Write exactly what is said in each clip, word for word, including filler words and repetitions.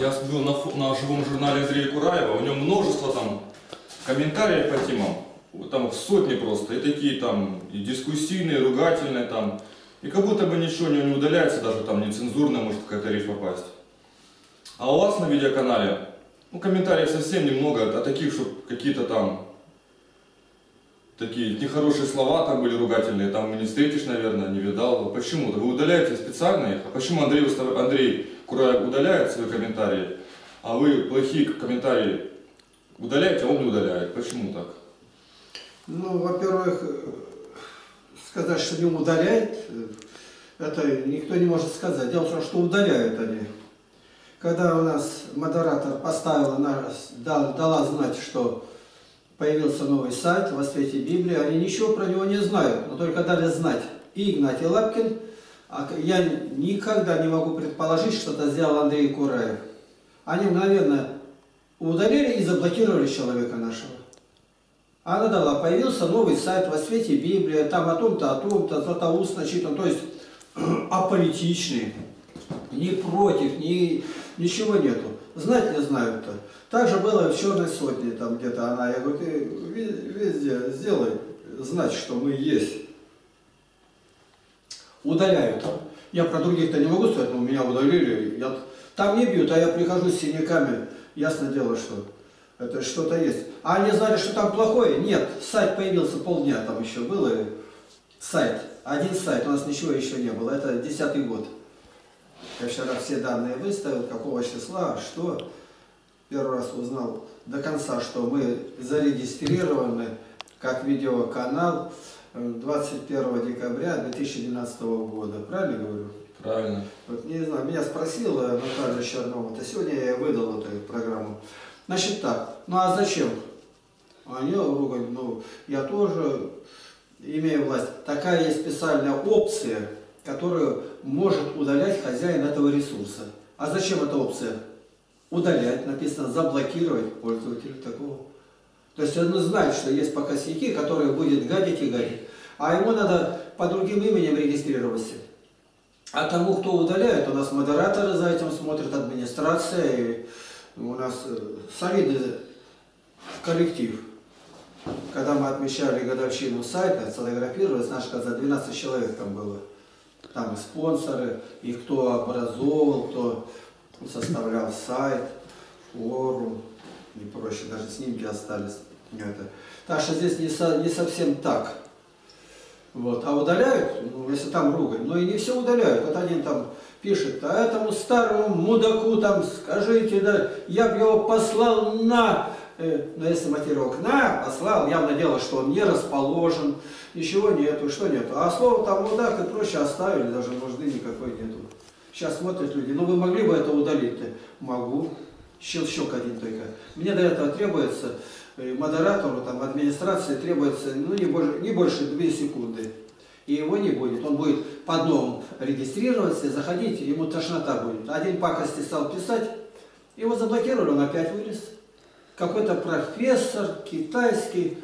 Я был на, на живом журнале Андрея Кураева, у него множество там комментариев по темам, там сотни просто, и такие там, и дискуссийные, и ругательные там, и как будто бы ничего у него не удаляется, даже там нецензурно может какая-то речь попасть. А у вас на видеоканале, ну, комментариев совсем немного, а таких, что какие-то там, такие нехорошие слова там были ругательные, там не встретишь, наверное, не видал. Почему-то вы удаляете специально их? А почему Андрей, Андрей Кураев удаляет свои комментарии, а вы плохие комментарии удаляете, а он не удаляет? Почему так? Ну, во-первых, сказать, что не удаляет, это никто не может сказать. Дело в том, что удаляют они. Когда у нас модератор поставила, дала знать, что появился новый сайт «Во свете Библии», они ничего про него не знают, но только дали знать и Игнатий Лапкин. А я никогда не могу предположить, что это сделал Андрей Кураев. Они мгновенно удалили и заблокировали человека нашего. Она дала, появился новый сайт «Во свете Библии», там о том-то, о том-то, Златоуст начитан, то есть аполитичный, ни против, ни, ничего нету. Знать не знают-то. Так же было в «Черной сотне», там где-то она, я говорю, ты везде сделай, знать, что мы есть. Удаляют. Я про других-то не могу сказать, но меня удалили. Я, там не бьют, а я прихожу с синяками, ясно дело, что это что-то есть. А они знали, что там плохое? Нет, сайт появился полдня, там еще было сайт. Один сайт, у нас ничего еще не было, это десятый год. Я вчера все данные выставил, какого числа, что. Первый раз узнал до конца, что мы зарегистрированы как видеоканал двадцать первого декабря две тысячи двенадцатого года. Правильно говорю? Правильно. Вот, не знаю, меня спросила Наталья Чернова, то сегодня я выдал эту программу. Значит так, ну а зачем? Они ругали, ну я тоже имею власть. Такая есть специальная опция, которую может удалять хозяин этого ресурса. А зачем эта опция? Удалять, написано заблокировать пользователя такого. То есть он знает, что есть пока косяки, которые будет гадить и гадить. А ему надо по другим именем регистрироваться. А тому, кто удаляет, у нас модераторы за этим смотрят, администрация, и у нас солидный коллектив. Когда мы отмечали годовщину сайта, сфотографировались, наш за двенадцать человек там было. Там и спонсоры, и кто образовывал, кто составлял сайт, форум и прочее, даже снимки остались. Это. Так что здесь не, со, не совсем так. Вот. А удаляют, ну, если там ругать, но и не все удаляют. Вот один там пишет, а этому старому мудаку там скажите, да, я бы его послал на, э, ну если матерок на, послал, явно дело, что он не расположен, ничего нету, что нету. А слово там мудак и прочее оставили, даже нужды никакой нету. Сейчас смотрят люди, ну вы могли бы это удалить-то? Могу. Щелчок один только. Мне до этого требуется, модератору, там, администрации требуется, ну не больше, не больше двух секунды. И его не будет. Он будет по-новому регистрироваться, заходить, ему тошнота будет. Один пакости стал писать, его заблокировали, он опять вылез. Какой-то профессор китайский.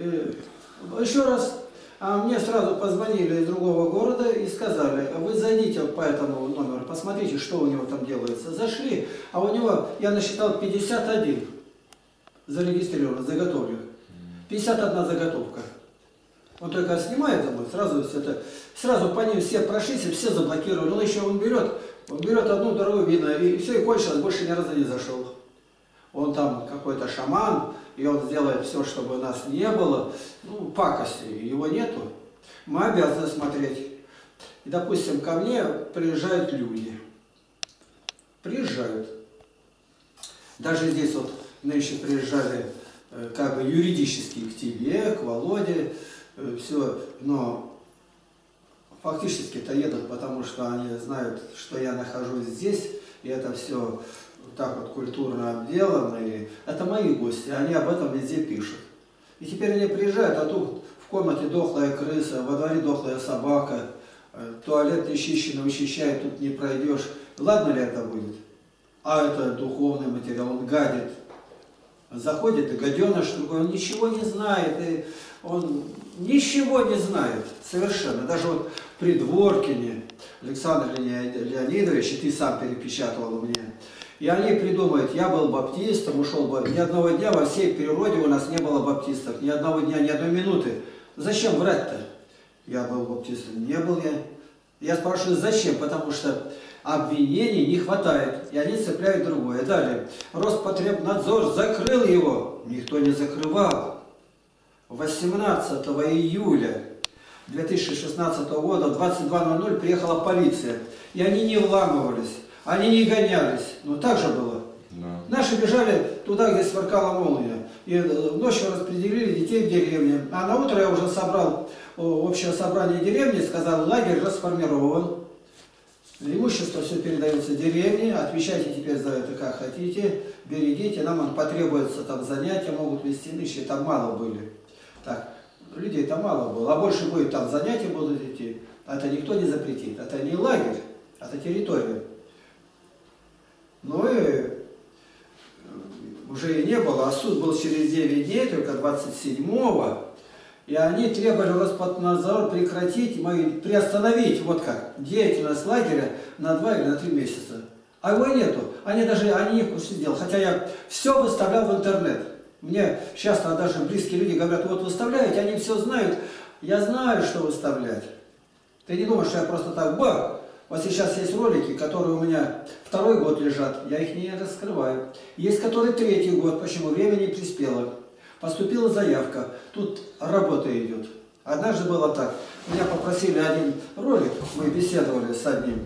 Еще раз. А мне сразу позвонили из другого города и сказали, вы зайдите по этому номеру, посмотрите, что у него там делается. Зашли, а у него, я насчитал пятьдесят один зарегистрирован, заготовлен. пятьдесят одна заготовка. Он только снимает, сразу это, сразу по ним все прошлись, и все заблокировали. Он еще он берет, он берет одну, вторую, видно, и все, и кончилось, больше ни разу не зашел. Он там какой-то шаман, и он сделает все, чтобы нас не было. Ну, пакости, его нету. Мы обязаны смотреть. И, допустим, ко мне приезжают люди. Приезжают. Даже здесь вот нынче приезжали как бы юридически к тебе, к Володе, все, но фактически-то едут, потому что они знают, что я нахожусь здесь, и это все так вот культурно обделано, и это мои гости, они об этом везде пишут. И теперь они приезжают, а тут в комнате дохлая крыса, во дворе дохлая собака, туалет нечищенный, вычищает, тут не пройдешь. Ладно ли это будет? А это духовный материал, он гадит. Заходит, и гаденыш другой, он ничего не знает, и он ничего не знает совершенно. Даже вот при Дворкине, Александр Леонидович, и ты сам перепечатывал мне, И они придумают, я был баптистом, ушел бы. Ни одного дня во всей природе у нас не было баптистов. Ни одного дня, ни одной минуты. Зачем врать-то? Я был баптистом. Не был я. Я спрашиваю, зачем? Потому что обвинений не хватает. И они цепляют другое. Далее. Роспотребнадзор закрыл его. Никто не закрывал. восемнадцатого июля две тысячи шестнадцатого года в двадцать два ноль ноль приехала полиция. И они не вламывались. Они не гонялись. Но так же было. Да. Наши бежали туда, где сверкала молния. И ночью распределили детей в деревне. А на утро я уже собрал общее собрание деревни, сказал, лагерь расформирован. Имущество все передается деревне. Отвечайте теперь за это как хотите. Берегите. Нам потребуется там занятия, могут вести нынче. Там мало были. Так, людей там мало было. А больше будет там занятия будут идти. Это никто не запретит. Это не лагерь, это территория. Ну и уже и не было, а суд был через девять дней, только двадцать седьмого, и они требовали Роспотребнадзор прекратить, приостановить, вот как, деятельность лагеря на два или на три месяца. А его нету, они даже, они не курсе дел, хотя я все выставлял в интернет. Мне часто даже близкие люди говорят, вот выставляете, они все знают, я знаю, что выставлять. Ты не думаешь, что я просто так, ба! Вот сейчас есть ролики, которые у меня второй год лежат, я их не раскрываю. Есть, которые третий год, почему? Время не приспело. Поступила заявка, тут работа идет. Однажды было так, меня попросили один ролик, мы беседовали с одним.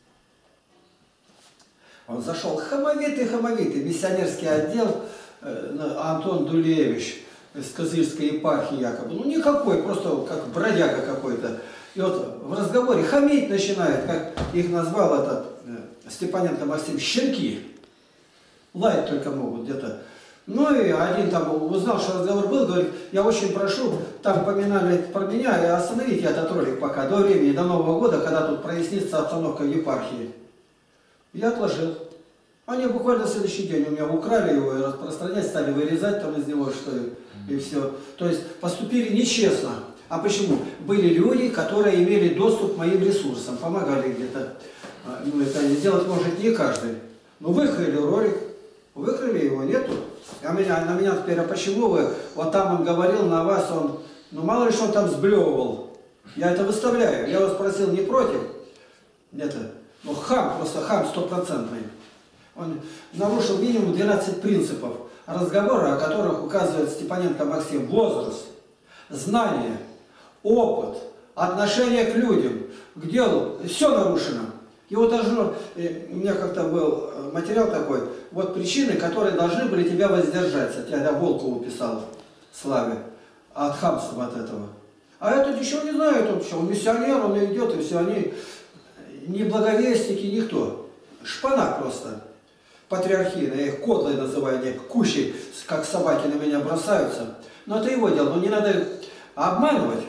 Он зашел, хамовитый-хамовитый, миссионерский отдел, Антон Дулевич, из Козырской епархии якобы. Ну никакой, просто как бродяга какой-то. И вот в разговоре хамить начинает, как их назвал этот э, Степаненко Максим, щенки. Лаять только могут где-то. Ну и один там узнал, что разговор был, говорит, я очень прошу, там поминали про меня, и остановите этот ролик пока, до времени, до Нового года, когда тут прояснится обстановка в епархии. Я отложил. Они буквально в следующий день у меня украли его и распространять, стали вырезать там из него, что ли, и все. То есть поступили нечестно. А почему? Были люди, которые имели доступ к моим ресурсам, помогали где-то. Ну, это сделать может не каждый. Ну, выкрыли ролик, выкрыли его, нету. А меня, на меня теперь, а почему вы, вот там он говорил, на вас он, ну, мало ли что он там сблевывал. Я это выставляю. Я его спросил, не против? Это, ну, хам, просто хам стопроцентный. Он нарушил минимум двенадцать принципов разговора, о которых указывает Степаненко Максим. Возраст, знание, опыт, отношение к людям, к делу. Все нарушено. Его должно, у меня как-то был материал такой, вот причины, которые должны были тебя воздержать. Я Волкову писал, Славе, от хамства от этого. А этот ничего не знает, он, он миссионер, он идет, и все, они не благовестники, никто. Шпана просто. Патриархийная, я их кодлой называю, они кущи, как собаки на меня бросаются. Но это его дело, но не надо их обманывать.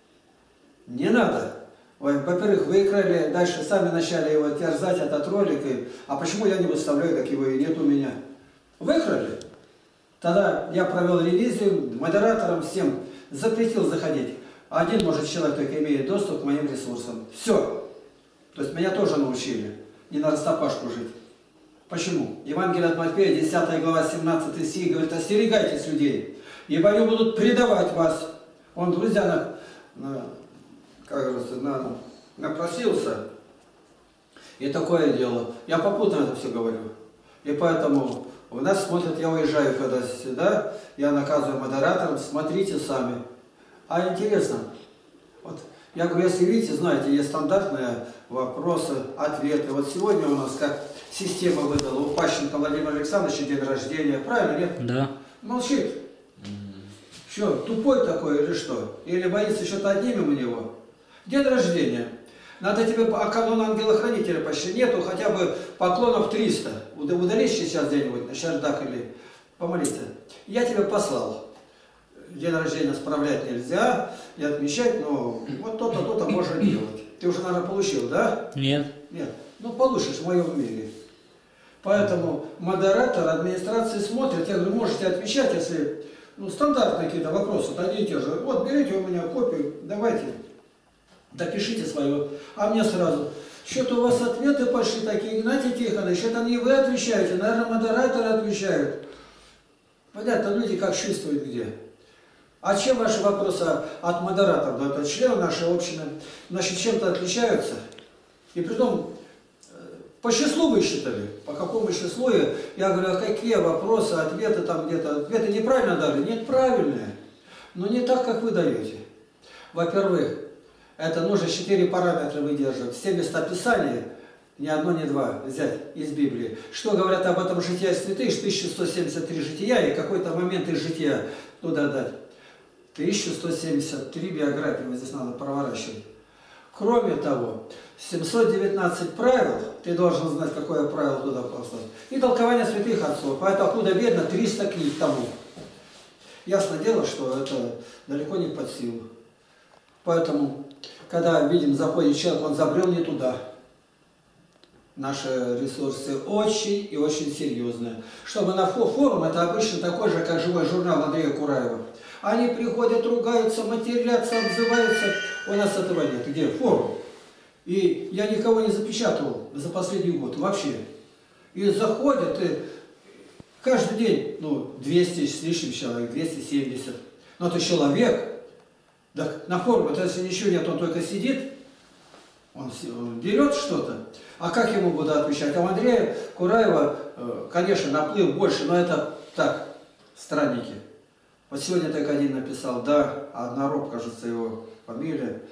Не надо. Во-первых, выиграли, дальше сами начали его терзать, этот ролик. И, а почему я не выставляю, так его и нет у меня? Выиграли. Тогда я провел ревизию, модераторам всем запретил заходить. Один, может, человек только имеет доступ к моим ресурсам. Все. То есть меня тоже научили не на растопашку жить. Почему? Евангелие от Матфея, десятая глава, семнадцатый стих, говорит, остерегайтесь людей, ибо они будут предавать вас. Он, друзья, на, на, как говорится, на, напросился, и такое дело. Я попутно это все говорю. И поэтому у нас смотрят, я уезжаю когда сюда, я наказываю модераторам, смотрите сами. А интересно, вот, я говорю, если видите, знаете, есть стандартные вопросы, ответы. Вот сегодня у нас как система выдала, у Пащенко Владимира Александровича день рождения, правильно, нет? Да. Молчит. Mm-hmm. Что, тупой такой или что? Или боится, что-то отнимем у него? День рождения. Надо тебе, а канон ангела-хранителя почти нету, хотя бы поклонов триста. Удалишь сейчас где-нибудь на чердак или помолиться. Я тебе послал. День рождения справлять нельзя и отмечать, но вот то-то, то-то можно делать. Ты уже, наверное, получил, да? Нет. Нет. Ну, получишь в моем мире. Поэтому модератор администрации смотрит, я говорю, можете отвечать, если, ну, стандартные какие-то вопросы, одни и те же. Вот, берите у меня копию, давайте, допишите свое. А мне сразу, Что-то у вас ответы пошли такие, Игнатий Тихонович, это не вы отвечаете, наверное, модераторы отвечают. Понятно, люди как чувствуют где. А чем ваши вопросы от модераторов, да, это члены нашей общины, значит, чем-то отличаются? И притом, по числу высчитали, по какому числу, я говорю, а какие вопросы, ответы там где-то, ответы неправильно дали? Нет, правильные, но не так, как вы даете. Во-первых, это нужно четыре параметра выдерживать, все места Писания, ни одно, ни два взять из Библии. Что говорят об этом жития святых, тысяча сто семьдесят три жития, и какой-то момент из жития туда дать. тысяча сто семьдесят три биографии, вот здесь надо проворачивать. Кроме того, семьсот девятнадцать правил, ты должен знать, какое правило туда послать. И толкование святых отцов. Поэтому откуда бедно триста книг тому. Ясно дело, что это далеко не под силу. Поэтому, когда видим, заходит человек, он забрел не туда. Наши ресурсы очень и очень серьезные. Чтобы на форум, это обычно такой же, как живой журнал Андрея Кураева. Они приходят, ругаются, матерятся, обзываются. У нас этого нет. Где? Форум. И я никого не запечатывал за последний год вообще. И заходят, и каждый день, ну, двести с лишним человек, двести семьдесят. Но это человек. Так на форуме, то если ничего нет, он только сидит, он, он берет что-то. А как ему буду отвечать? А у Андрея Кураева, конечно, наплыв больше, но это так, странники. Вот сегодня так один написал, да, Однорог, кажется, его фамилия.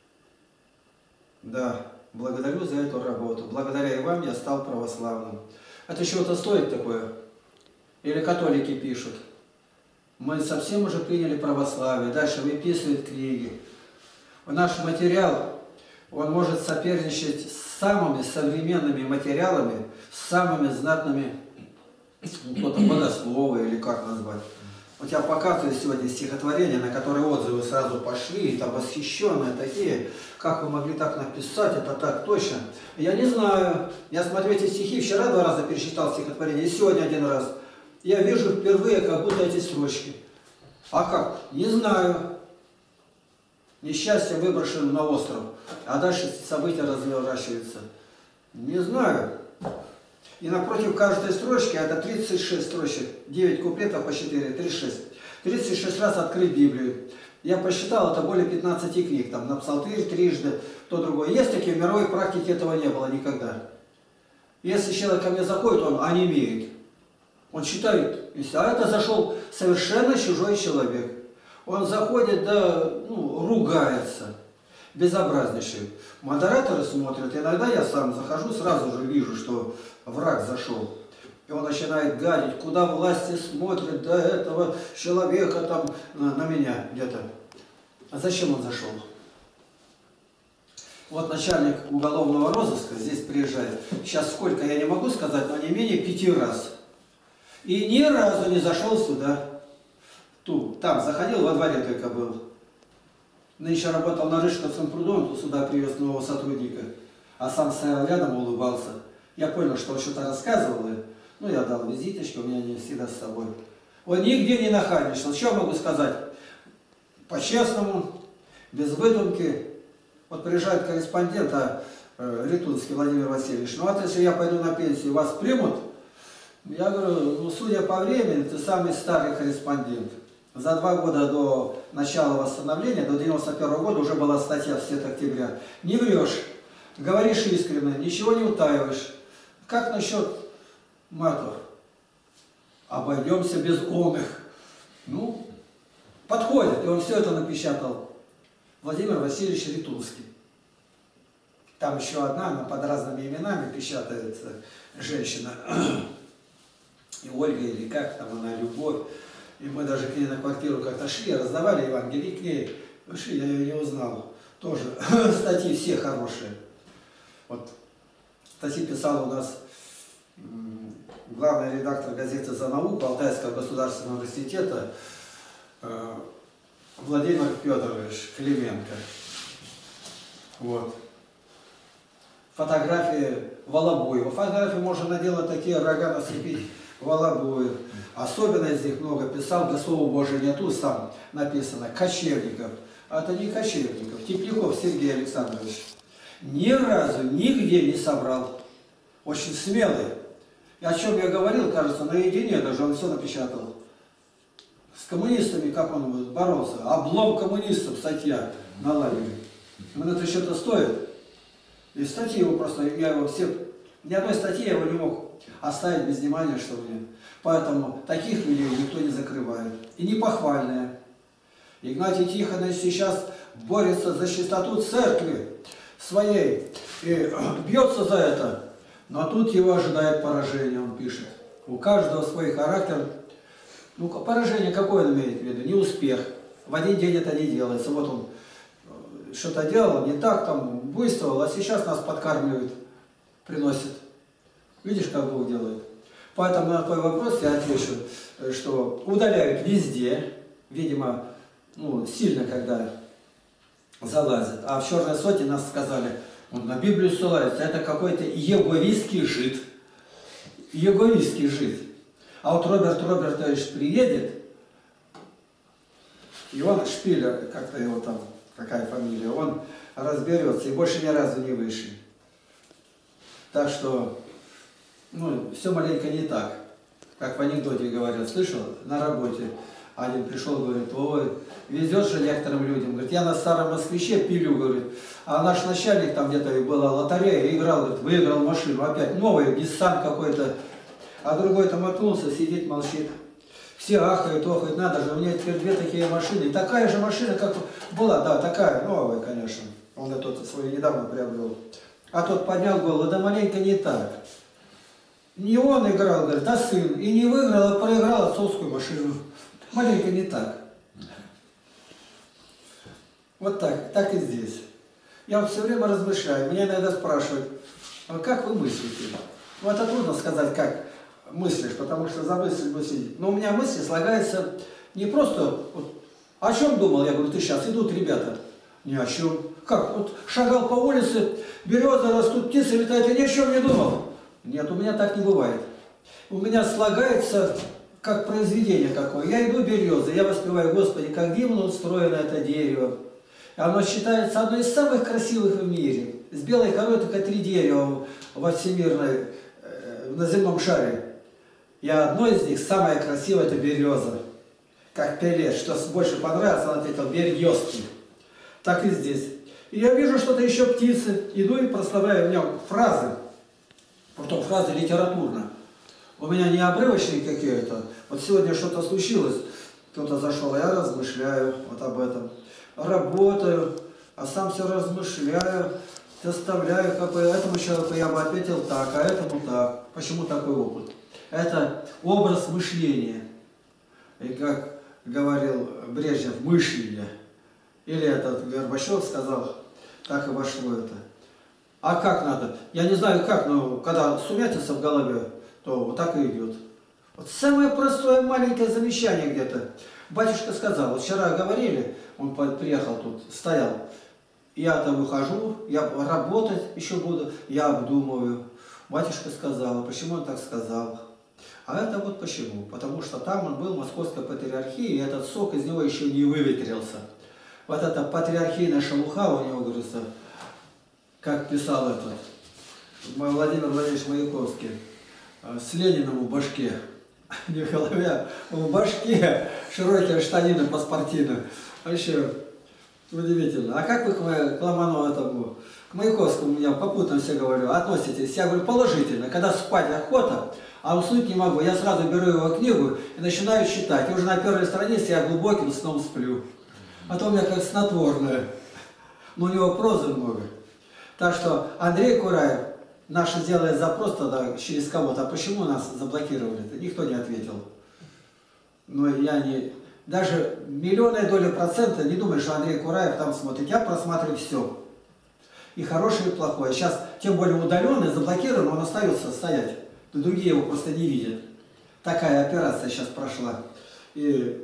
Да, благодарю за эту работу. Благодаря и вам я стал православным. Это чего-то стоит такое? Или католики пишут. Мы совсем уже приняли православие. Дальше выписывают книги. Наш материал, он может соперничать с самыми современными материалами, с самыми знатными, кто-то богословы или как назвать. Вот я показываю сегодня стихотворения, на которые отзывы сразу пошли, там восхищенные такие, как вы могли так написать, это так точно. Я не знаю, я смотрю эти стихи, вчера два раза перечитал стихотворение, и сегодня один раз. Я вижу впервые, как будто эти строчки. А как? Не знаю. Несчастье выброшено на остров, а дальше события разворачиваются. Не знаю. И напротив каждой строчки, это тридцать шесть строчек, девять куплетов по четыре, тридцать шесть. тридцать шесть раз открыть Библию. Я посчитал, это более пятнадцати книг, там на псалтырь трижды, то другое. Есть такие, в мировой практике этого не было никогда. Если человек ко мне заходит, он онемеет. Он читает, а это зашел совершенно чужой человек. Он заходит, да, ну, ругается, безобразнейший. Модераторы смотрят, иногда я сам захожу, сразу же вижу, что враг зашел. И он начинает гадить, куда власти смотрят, до этого человека там, на, на меня где-то. А зачем он зашел? Вот начальник уголовного розыска здесь приезжает. Сейчас сколько, я не могу сказать, но не менее пяти раз. И ни разу не зашел сюда. Ту, там заходил, во дворе только был. Нынче работал на Рыжковском пруду, он сюда привез нового сотрудника. А сам стоял рядом, улыбался. Я понял, что он что-то рассказывал. И, ну, я дал визиточку, у меня они всегда с собой. Он нигде не нахальничал. Что могу сказать? По-честному, без выдумки. Вот приезжает корреспондент, а, э, Ритунский Владимир Васильевич. Ну, вот если я пойду на пенсию, вас примут? Я говорю, ну, судя по времени, ты самый старый корреспондент. За два года до начала восстановления, до девяносто первого года, уже была статья в «Свет октября». Не врешь, говоришь искренне, ничего не утаиваешь. Как насчет матов? Обойдемся без омых. Ну, подходит, и он все это напечатал. Владимир Васильевич Ритунский. Там еще одна, она под разными именами печатается, женщина. И Ольга, или как там она, Любовь. И мы даже к ней на квартиру как-то шли, раздавали Евангелие, к ней шли, я ее не узнал. Тоже статьи все хорошие. Вот статьи писал у нас главный редактор газеты «За науку» Алтайского государственного университета Владимир Федорович Клименко. Вот. Фотографии Волобуева. Фотографии можно наделать такие, рога насыпить. Волобуев. Особенно из них много писал, до слова Божия нету, сам написано, Кочевников. А это не Кочевников, Тепляков Сергей Александрович. ни разу, нигде не собрал. Очень смелый. И о чем я говорил, кажется, наедине, даже он все напечатал. С коммунистами, как он боролся. Облом коммунистов, статья на лагере. Он это что-то стоит. И статьи его просто, я его все, ни одной статьи я его не мог оставить без внимания, что ли. Поэтому таких людей никто не закрывает. И не похвальные. Игнатий Тихонович сейчас борется за чистоту церкви своей и бьется за это. Но тут его ожидает поражение, он пишет. У каждого свой характер. Ну, поражение какое он имеет в виду? Не успех. В один день это не делается. Вот он что-то делал, не так, там, буйствовал, а сейчас нас подкармливает, приносит. Видишь, как Бог делает? Поэтому на твой вопрос я отвечу, что удаляют везде, видимо, ну, сильно, когда залазят. А в черной соте нас сказали, он на Библию ссылается, это какой-то еговистский жид. Еговистский жид. А вот Роберт Робертович приедет, и он Шпилер, как-то его там, какая фамилия, он разберется и больше ни разу не выше. Так что, ну, все маленько не так, как в анекдоте говорят. Слышал, на работе один пришел, говорит, ой, везет же некоторым людям. Говорит, я на старом москвиче пилю, говорит, а наш начальник там где-то была лотерея, играл, говорит, выиграл машину, опять новый, Nissan какой-то, а другой там отнулся, сидит, молчит. Все ахают, охают, надо же, у меня теперь две такие машины. И такая же машина, как была, да, такая, новая, конечно. Он этот свой недавно приобрел. А тот поднял голову, да маленько не так. Не он играл, говорит, а сын. И не выиграл, а проиграл отцовскую машину. Маленько не так. Вот так, так и здесь. Я вот все время размышляю, меня иногда спрашивают, а как вы мыслите? Ну, это трудно сказать, как мыслишь, потому что за мысль мыслить. Но у меня мысли слагаются не просто, вот, о чем думал, я говорю, ты сейчас, идут ребята. Ни о чем. Как? Вот шагал по улице, березы растут, птицы летают, я ни о чем не думал. Нет, у меня так не бывает. У меня слагается как произведение какое. Я иду березы, я воспеваю, Господи, как дивно устроено это дерево. Оно считается одной из самых красивых в мире. С белой корой только три дерева во всемирной, э, на земном шаре. И одно из них, самое красивое, это береза. Как Пеле, что больше понравилось, он ответил, березки. Так и здесь. И я вижу что-то еще птицы, иду и прославляю, у меня фразы, потом фразы литературно. У меня не обрывочные какие-то. Вот сегодня что-то случилось, кто-то зашел, а я размышляю вот об этом. Работаю, а сам все размышляю, составляю, как бы этому человеку я бы ответил так, а этому так. Почему такой опыт? Это образ мышления. И как говорил Брежнев, мышление. Или этот Горбачев сказал, так и вошло это. А как надо? Я не знаю как, но когда сумятица в голове, то вот так и идет. Вот самое простое маленькое замечание где-то. Батюшка сказал, вот вчера говорили, он приехал тут, стоял. Я там выхожу, я работать еще буду, я обдумываю. Батюшка сказал, почему он так сказал? А это вот почему. Потому что там он был в Московской патриархии, и этот сок из него еще не выветрился. Вот эта патриархийная шелуха у него, говорится, как писал этот Владимир Владимирович Маяковский, с Лениным в башке, не в голове, а в башке, широкие штанины по-спортивным. Вообще удивительно. А как вы к Ломанову этому, к Маяковскому, у меня попутно все говорю, относитесь? Я говорю, положительно. Когда спать охота, а уснуть не могу, я сразу беру его книгу и начинаю читать. И уже на первой странице я глубоким сном сплю. А то у меня как снотворное. Но у него прозы много. Так что Андрей Кураев, наш делает запрос тогда через кого-то. А почему нас заблокировали-то? Никто не ответил. Но я не... Даже миллионная доля процента не думаю, что Андрей Кураев там смотрит. Я просматриваю все. И хорошее, и плохое. Сейчас, тем более удаленный, заблокирован, он остается стоять. Но другие его просто не видят. Такая операция сейчас прошла. И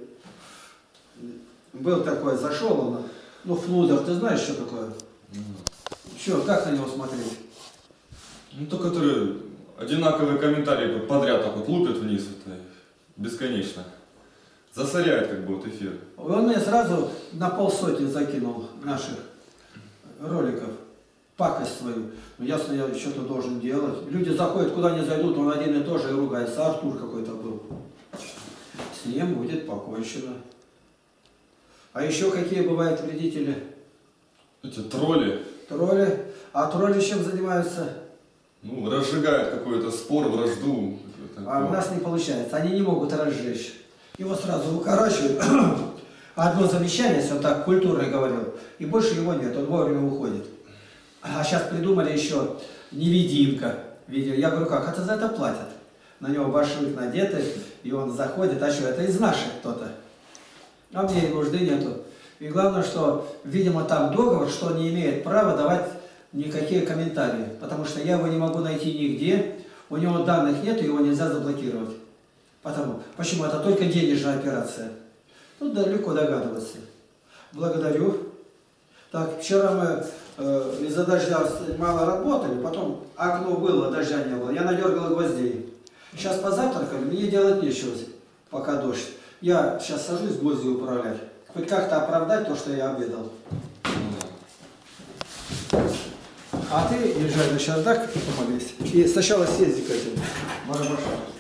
был такой, зашел он, ну, Флудер, ты знаешь, что такое? Mm. Что, как на него смотреть? Ну, то, которые одинаковые комментарии подряд так вот лупят вниз, это бесконечно. Засоряет как бы вот эфир. Он мне сразу на полсотни закинул наших роликов. пакость свою. Ну, ясно, я что-то должен делать. Люди заходят, куда не зайдут, он один и тот же и ругается. Артур какой-то был. С ним будет покончено. А еще какие бывают вредители? Эти тролли. Тролли. А тролли чем занимаются? Ну, разжигают какой-то спор, вражду. А у нас не получается. Они не могут разжечь. Его сразу укорачивают. Одно замечание, если он так культурно говорил, и больше его нет, он вовремя уходит. А сейчас придумали еще невидимка. Видео. Я говорю, как? Это за это платят. На него башмак надеты, и он заходит. А что, это из наших кто-то? А мне и нужды нету. И главное, что, видимо, там договор, что он не имеет права давать никакие комментарии. Потому что я его не могу найти нигде, у него данных нет, его нельзя заблокировать. Потому, почему? Это только денежная операция. Тут далеко догадываться. Благодарю. Так, вчера мы э, из-за дождя мало работали, потом окно было, дождя не было. Я надергал гвоздей. Сейчас позавтракали, мне делать нечего, пока дождь. Я сейчас сажусь гвозди управлять. Хоть как-то оправдать то, что я обедал. А ты езжай на чердак и помолись. И сначала съезди к этим. Марабаша.